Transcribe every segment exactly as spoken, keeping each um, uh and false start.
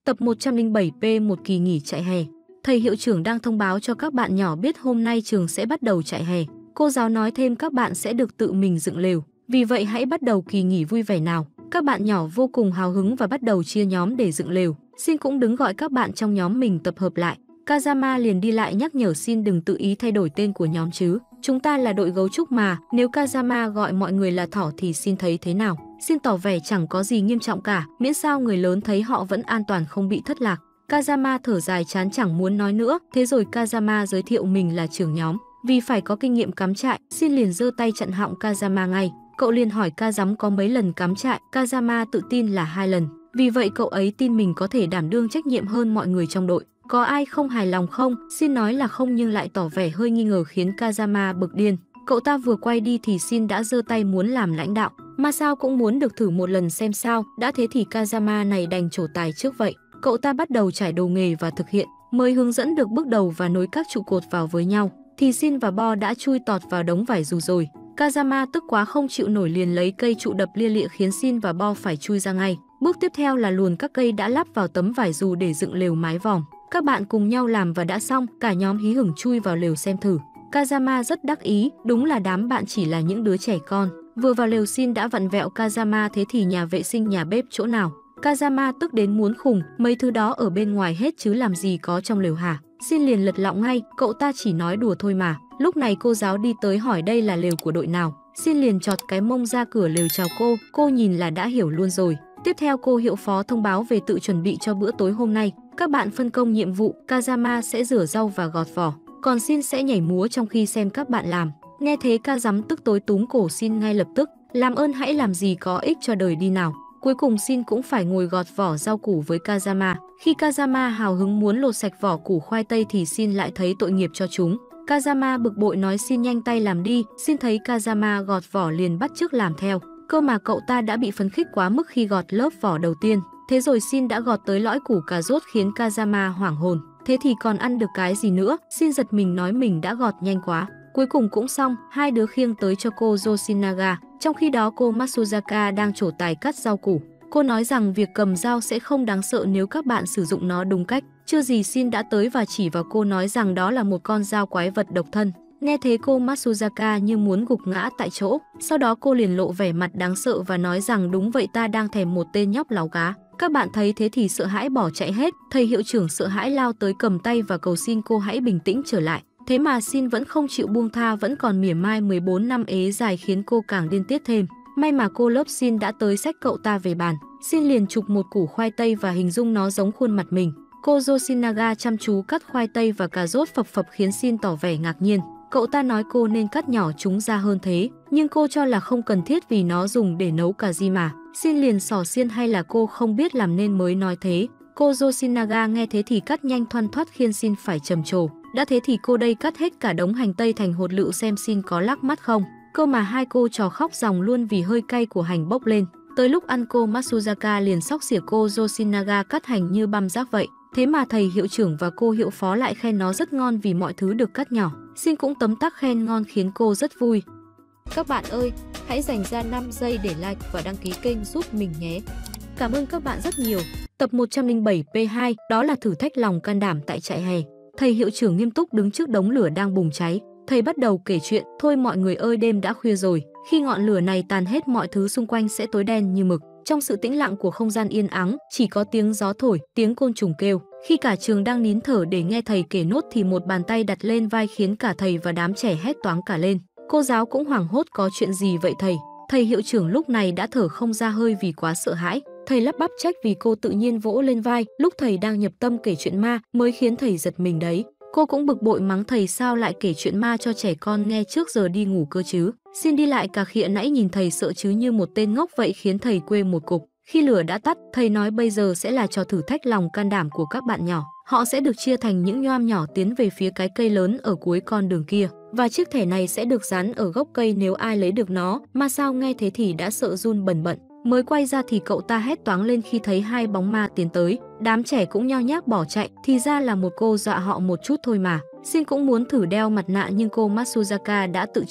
Tập một trăm lẻ bảy P một kỳ nghỉ chạy hè. Thầy hiệu trưởng đang thông báo cho các bạn nhỏ biết hôm nay trường sẽ bắt đầu chạy hè. Cô giáo nói thêm các bạn sẽ được tự mình dựng lều. Vì vậy hãy bắt đầu kỳ nghỉ vui vẻ nào. Các bạn nhỏ vô cùng hào hứng và bắt đầu chia nhóm để dựng lều. Shin cũng đứng gọi các bạn trong nhóm mình tập hợp lại. Kazama liền đi lại nhắc nhở Shin đừng tự ý thay đổi tên của nhóm chứ. Chúng ta là đội gấu trúc mà, nếu Kazama gọi mọi người là thỏ thì Shin thấy thế nào? Shin tỏ vẻ chẳng có gì nghiêm trọng cả, miễn sao người lớn thấy họ vẫn an toàn không bị thất lạc. Kazama thở dài chán chẳng muốn nói nữa, thế rồi Kazama giới thiệu mình là trưởng nhóm. Vì phải có kinh nghiệm cắm trại, Shin liền giơ tay chặn họng Kazama ngay. Cậu liền hỏi Kazama có mấy lần cắm trại, Kazama tự tin là hai lần. Vì vậy cậu ấy tin mình có thể đảm đương trách nhiệm hơn mọi người trong đội. Có ai không hài lòng không? Shin nói là không nhưng lại tỏ vẻ hơi nghi ngờ khiến Kazama bực điên. Cậu ta vừa quay đi thì Shin đã giơ tay muốn làm lãnh đạo. Mà sao cũng muốn được thử một lần xem sao, đã thế thì Kazama này đành trổ tài trước vậy. Cậu ta bắt đầu trải đồ nghề và thực hiện, mới hướng dẫn được bước đầu và nối các trụ cột vào với nhau. Thì Shin và Bo đã chui tọt vào đống vải dù rồi. Kazama tức quá không chịu nổi liền lấy cây trụ đập lia lịa khiến Shin và Bo phải chui ra ngay. Bước tiếp theo là luồn các cây đã lắp vào tấm vải dù để dựng lều mái vòm. Các bạn cùng nhau làm và đã xong, cả nhóm hí hửng chui vào lều xem thử. Kazama rất đắc ý, đúng là đám bạn chỉ là những đứa trẻ con. Vừa vào lều Shin đã vặn vẹo Kazama, thế thì nhà vệ sinh nhà bếp chỗ nào? Kazama tức đến muốn khùng, mấy thứ đó ở bên ngoài hết chứ làm gì có trong lều hả? Shin liền lật lọng ngay, cậu ta chỉ nói đùa thôi mà. Lúc này cô giáo đi tới hỏi đây là lều của đội nào. Shin liền chọt cái mông ra cửa lều chào cô, cô nhìn là đã hiểu luôn rồi. Tiếp theo cô hiệu phó thông báo về tự chuẩn bị cho bữa tối hôm nay. Các bạn phân công nhiệm vụ, Kazama sẽ rửa rau và gọt vỏ, còn Shin sẽ nhảy múa trong khi xem các bạn làm. Nghe thế Kazama tức tối túm cổ Shin ngay lập tức, làm ơn hãy làm gì có ích cho đời đi nào. Cuối cùng Shin cũng phải ngồi gọt vỏ rau củ với Kazama. Khi Kazama hào hứng muốn lột sạch vỏ củ khoai tây thì Shin lại thấy tội nghiệp cho chúng. Kazama bực bội nói Shin nhanh tay làm đi. Shin thấy Kazama gọt vỏ liền bắt chước làm theo. Cơ mà cậu ta đã bị phấn khích quá mức khi gọt lớp vỏ đầu tiên. Thế rồi Shin đã gọt tới lõi củ cà rốt khiến Kazama hoảng hồn. Thế thì còn ăn được cái gì nữa? Shin giật mình nói mình đã gọt nhanh quá. Cuối cùng cũng xong, hai đứa khiêng tới cho cô Yoshinaga. Trong khi đó cô Matsuzaka đang trổ tài cắt rau củ. Cô nói rằng việc cầm dao sẽ không đáng sợ nếu các bạn sử dụng nó đúng cách. Chưa gì Shin đã tới và chỉ vào cô nói rằng đó là một con dao quái vật độc thân. Nghe thế cô Matsuzaka như muốn gục ngã tại chỗ. Sau đó cô liền lộ vẻ mặt đáng sợ và nói rằng đúng vậy, ta đang thèm một tên nhóc láu cá. Các bạn thấy thế thì sợ hãi bỏ chạy hết. Thầy hiệu trưởng sợ hãi lao tới cầm tay và cầu xin cô hãy bình tĩnh trở lại. Thế mà Shin vẫn không chịu buông tha, vẫn còn mỉa mai mười bốn năm ế dài khiến cô càng điên tiết thêm. May mà cô lớp Shin đã tới xách cậu ta về bàn. Shin liền chụp một củ khoai tây và hình dung nó giống khuôn mặt mình. Cô Yoshinaga chăm chú cắt khoai tây và cà rốt phập phập khiến Shin tỏ vẻ ngạc nhiên. Cậu ta nói cô nên cắt nhỏ chúng ra hơn thế, nhưng cô cho là không cần thiết vì nó dùng để nấu cà ri mà. Shin liền xỏ xiên hay là cô không biết làm nên mới nói thế. Cô Yoshinaga nghe thế thì cắt nhanh thoăn thoắt khiến Shin phải trầm trồ. Đã thế thì cô đây cắt hết cả đống hành tây thành hột lựu xem Shin có lắc mắt không. Cơ mà hai cô trò khóc ròng luôn vì hơi cay của hành bốc lên. Tới lúc ăn cô Matsuzaka liền xóc xỉa cô Yoshinaga cắt hành như băm rác vậy. Thế mà thầy hiệu trưởng và cô hiệu phó lại khen nó rất ngon vì mọi thứ được cắt nhỏ. Shin cũng tấm tắc khen ngon khiến cô rất vui. Các bạn ơi, hãy dành ra năm giây để like và đăng ký kênh giúp mình nhé. Cảm ơn các bạn rất nhiều. Tập một trăm lẻ bảy P hai, đó là thử thách lòng can đảm tại trại hè. Thầy hiệu trưởng nghiêm túc đứng trước đống lửa đang bùng cháy. Thầy bắt đầu kể chuyện, thôi mọi người ơi, đêm đã khuya rồi. Khi ngọn lửa này tàn hết mọi thứ xung quanh sẽ tối đen như mực. Trong sự tĩnh lặng của không gian yên ắng, chỉ có tiếng gió thổi, tiếng côn trùng kêu. Khi cả trường đang nín thở để nghe thầy kể nốt thì một bàn tay đặt lên vai khiến cả thầy và đám trẻ hét toáng cả lên. Cô giáo cũng hoảng hốt, có chuyện gì vậy thầy? Thầy hiệu trưởng lúc này đã thở không ra hơi vì quá sợ hãi. Thầy lắp bắp trách vì cô tự nhiên vỗ lên vai, lúc thầy đang nhập tâm kể chuyện ma mới khiến thầy giật mình đấy. Cô cũng bực bội mắng thầy sao lại kể chuyện ma cho trẻ con nghe trước giờ đi ngủ cơ chứ. Shin đi lại cà khịa nãy nhìn thầy sợ chứ như một tên ngốc vậy khiến thầy quê một cục. Khi lửa đã tắt, thầy nói bây giờ sẽ là trò thử thách lòng can đảm của các bạn nhỏ. Họ sẽ được chia thành những nhoam nhỏ tiến về phía cái cây lớn ở cuối con đường kia. Và chiếc thẻ này sẽ được dán ở gốc cây nếu ai lấy được nó. Mà sao nghe thế thì đã sợ run bần bật. Mới quay ra thì cậu ta hét toáng lên khi thấy hai bóng ma tiến tới. Đám trẻ cũng nhao nhác bỏ chạy, thì ra là một cô dọa họ một chút thôi mà. Shin cũng muốn thử đeo mặt nạ nhưng cô Matsuzaka đã từ chối.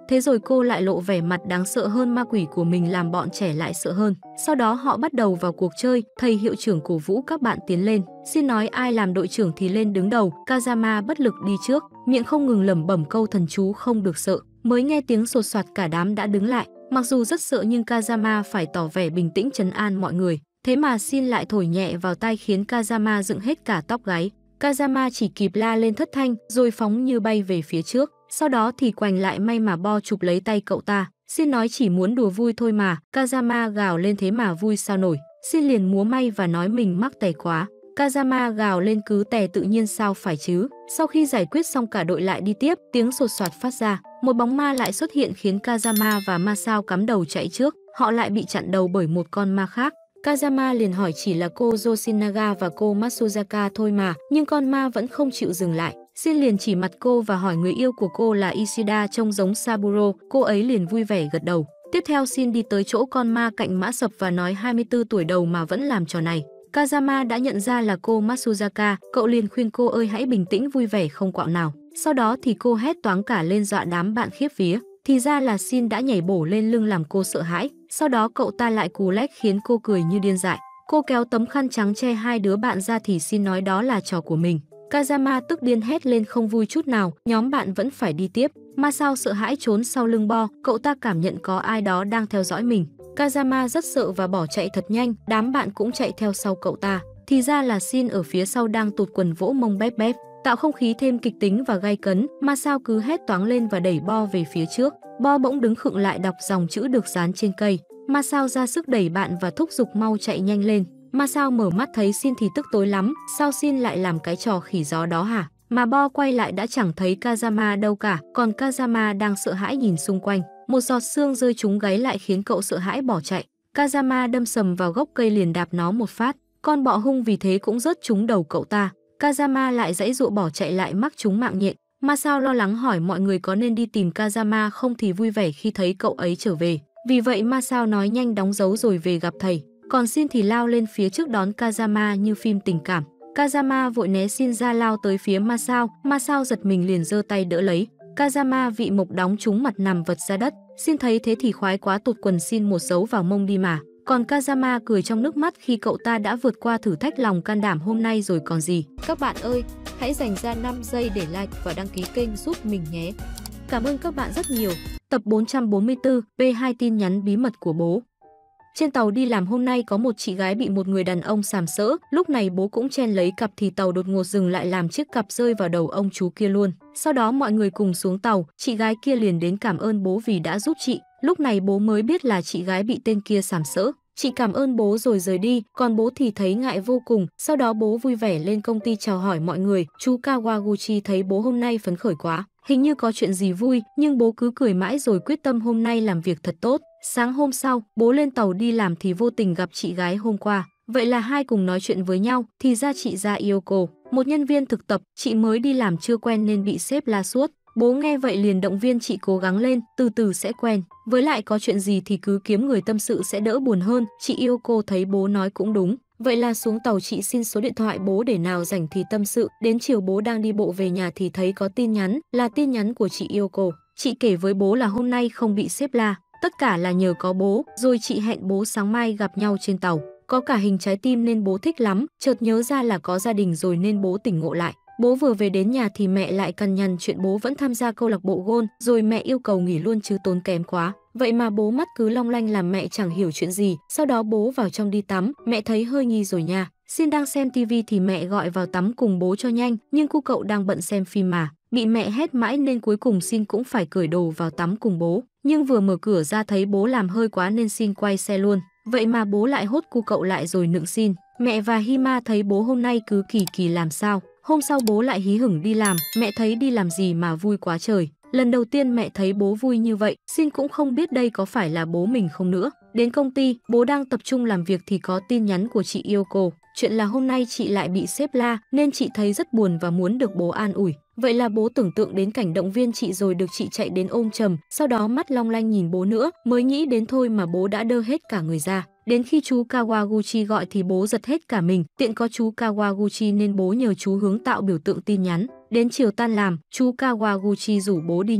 Thế rồi cô lại lộ vẻ mặt đáng sợ hơn ma quỷ của mình làm bọn trẻ lại sợ hơn. Sau đó họ bắt đầu vào cuộc chơi, thầy hiệu trưởng cổ vũ các bạn tiến lên. Xin nói ai làm đội trưởng thì lên đứng đầu, Kazama bất lực đi trước, miệng không ngừng lẩm bẩm câu thần chú không được sợ. Mới nghe tiếng sột soạt cả đám đã đứng lại, mặc dù rất sợ nhưng Kazama phải tỏ vẻ bình tĩnh trấn an mọi người. Thế mà Shin lại thổi nhẹ vào tai khiến Kazama dựng hết cả tóc gáy. Kazama chỉ kịp la lên thất thanh rồi phóng như bay về phía trước. Sau đó thì quành lại may mà Bo chụp lấy tay cậu ta. Shin nói chỉ muốn đùa vui thôi mà. Kazama gào lên thế mà vui sao nổi. Shin liền múa may và nói mình mắc tè quá. Kazama gào lên cứ tè tự nhiên sao phải chứ. Sau khi giải quyết xong cả đội lại đi tiếp, tiếng sột soạt phát ra. Một bóng ma lại xuất hiện khiến Kazama và Masao cắm đầu chạy trước. Họ lại bị chặn đầu bởi một con ma khác. Kazama liền hỏi chỉ là cô Yoshinaga và cô Matsuzaka thôi mà, nhưng con ma vẫn không chịu dừng lại. Shin liền chỉ mặt cô và hỏi người yêu của cô là Ishida trông giống Saburo, cô ấy liền vui vẻ gật đầu. Tiếp theo Shin đi tới chỗ con ma cạnh mã sập và nói hai mươi tư tuổi đầu mà vẫn làm trò này. Kazama đã nhận ra là cô Matsuzaka, cậu liền khuyên cô ơi hãy bình tĩnh vui vẻ không quạo nào. Sau đó thì cô hét toáng cả lên dọa đám bạn khiếp vía. Thì ra là Shin đã nhảy bổ lên lưng làm cô sợ hãi. Sau đó cậu ta lại cú lách khiến cô cười như điên dại. Cô kéo tấm khăn trắng che hai đứa bạn ra thì Shin nói đó là trò của mình. Kazama tức điên hét lên không vui chút nào, nhóm bạn vẫn phải đi tiếp. Masao sợ hãi trốn sau lưng Bo, cậu ta cảm nhận có ai đó đang theo dõi mình. Kazama rất sợ và bỏ chạy thật nhanh, đám bạn cũng chạy theo sau cậu ta. Thì ra là Shin ở phía sau đang tụt quần vỗ mông bép bép. Tạo không khí thêm kịch tính và gay cấn, Masao cứ hét toáng lên và đẩy Bo về phía trước. Bo bỗng đứng khựng lại đọc dòng chữ được dán trên cây. Masao ra sức đẩy bạn và thúc giục mau chạy nhanh lên. Masao mở mắt thấy Shin thì tức tối lắm, sao Shin lại làm cái trò khỉ gió đó hả? Mà Bo quay lại đã chẳng thấy Kazama đâu cả, còn Kazama đang sợ hãi nhìn xung quanh. Một giọt sương rơi trúng gáy lại khiến cậu sợ hãi bỏ chạy. Kazama đâm sầm vào gốc cây liền đạp nó một phát, con bọ hung vì thế cũng rớt trúng đầu cậu ta. Kazama lại giãy giụa bỏ chạy lại mắc trúng mạng nhện. Masao lo lắng hỏi mọi người có nên đi tìm Kazama không thì vui vẻ khi thấy cậu ấy trở về. Vì vậy Masao nói nhanh đóng dấu rồi về gặp thầy. Còn Shin thì lao lên phía trước đón Kazama như phim tình cảm. Kazama vội né Shin ra lao tới phía Masao. Masao giật mình liền giơ tay đỡ lấy. Kazama vị mộc đóng trúng mặt nằm vật ra đất. Shin thấy thế thì khoái quá tụt quần Shin một dấu vào mông đi mà. Còn Kazama cười trong nước mắt khi cậu ta đã vượt qua thử thách lòng can đảm hôm nay rồi còn gì. Các bạn ơi, hãy dành ra năm giây để like và đăng ký kênh giúp mình nhé. Cảm ơn các bạn rất nhiều. Tập bốn trăm bốn mươi tư, P hai tin nhắn bí mật của bố. Trên tàu đi làm hôm nay có một chị gái bị một người đàn ông sàm sỡ. Lúc này bố cũng chen lấy cặp thì tàu đột ngột dừng lại làm chiếc cặp rơi vào đầu ông chú kia luôn. Sau đó mọi người cùng xuống tàu, chị gái kia liền đến cảm ơn bố vì đã giúp chị. Lúc này bố mới biết là chị gái bị tên kia sàm sỡ. Chị cảm ơn bố rồi rời đi, còn bố thì thấy ngại vô cùng. Sau đó bố vui vẻ lên công ty chào hỏi mọi người. Chú Kawaguchi thấy bố hôm nay phấn khởi quá, hình như có chuyện gì vui, nhưng bố cứ cười mãi rồi quyết tâm hôm nay làm việc thật tốt. Sáng hôm sau, bố lên tàu đi làm thì vô tình gặp chị gái hôm qua. Vậy là hai cùng nói chuyện với nhau, thì ra chị ra Yoko, một nhân viên thực tập, chị mới đi làm chưa quen nên bị sếp la suốt. Bố nghe vậy liền động viên chị cố gắng lên, từ từ sẽ quen. Với lại có chuyện gì thì cứ kiếm người tâm sự sẽ đỡ buồn hơn. Chị Yoko thấy bố nói cũng đúng. Vậy là xuống tàu chị xin số điện thoại bố để nào rảnh thì tâm sự. Đến chiều bố đang đi bộ về nhà thì thấy có tin nhắn, là tin nhắn của chị Yoko. Chị kể với bố là hôm nay không bị sếp la, tất cả là nhờ có bố. Rồi chị hẹn bố sáng mai gặp nhau trên tàu. Có cả hình trái tim nên bố thích lắm. Chợt nhớ ra là có gia đình rồi nên bố tỉnh ngộ lại. Bố vừa về đến nhà thì mẹ lại cằn nhằn chuyện bố vẫn tham gia câu lạc bộ golf, rồi mẹ yêu cầu nghỉ luôn chứ tốn kém quá. Vậy mà bố mắt cứ long lanh làm mẹ chẳng hiểu chuyện gì. Sau đó bố vào trong đi tắm, mẹ thấy hơi nghi rồi nha. Shin đang xem tivi thì mẹ gọi vào tắm cùng bố cho nhanh, nhưng cu cậu đang bận xem phim mà. Bị mẹ hét mãi nên cuối cùng Shin cũng phải cởi đồ vào tắm cùng bố. Nhưng vừa mở cửa ra thấy bố làm hơi quá nên Shin quay xe luôn. Vậy mà bố lại hốt cu cậu lại rồi nựng Shin. Mẹ và Hima thấy bố hôm nay cứ kỳ kỳ làm sao. Hôm sau bố lại hí hửng đi làm, mẹ thấy đi làm gì mà vui quá trời. Lần đầu tiên mẹ thấy bố vui như vậy, Shin cũng không biết đây có phải là bố mình không nữa. Đến công ty, bố đang tập trung làm việc thì có tin nhắn của chị Yoko. Chuyện là hôm nay chị lại bị sếp la nên chị thấy rất buồn và muốn được bố an ủi. Vậy là bố tưởng tượng đến cảnh động viên chị rồi được chị chạy đến ôm chầm, sau đó mắt long lanh nhìn bố nữa, mới nghĩ đến thôi mà bố đã đơ hết cả người ra. Đến khi chú Kawaguchi gọi thì bố giật hết cả mình, tiện có chú Kawaguchi nên bố nhờ chú hướng tạo biểu tượng tin nhắn. Đến chiều tan làm, chú Kawaguchi rủ bố đi nhậu,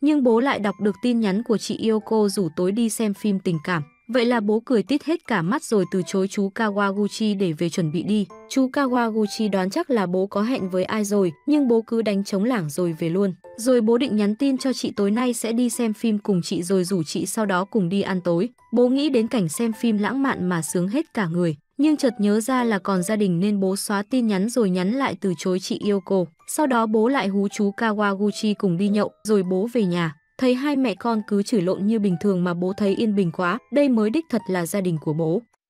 Nhưng bố lại đọc được tin nhắn của chị Yoko rủ tối đi xem phim tình cảm. Vậy là bố cười tít hết cả mắt rồi từ chối chú Kawaguchi để về chuẩn bị đi. Chú Kawaguchi đoán chắc là bố có hẹn với ai rồi, nhưng bố cứ đánh trống lảng rồi về luôn. Rồi bố định nhắn tin cho chị tối nay sẽ đi xem phim cùng chị rồi rủ chị sau đó cùng đi ăn tối. Bố nghĩ đến cảnh xem phim lãng mạn mà sướng hết cả người. Nhưng chợt nhớ ra là còn gia đình nên bố xóa tin nhắn rồi nhắn lại từ chối chị Yoko. Sau đó bố lại hú chú Kawaguchi cùng đi nhậu, rồi bố về nhà. Thấy hai mẹ con cứ chửi lộn như bình thường mà bố thấy yên bình quá, đây mới đích thật là gia đình của bố.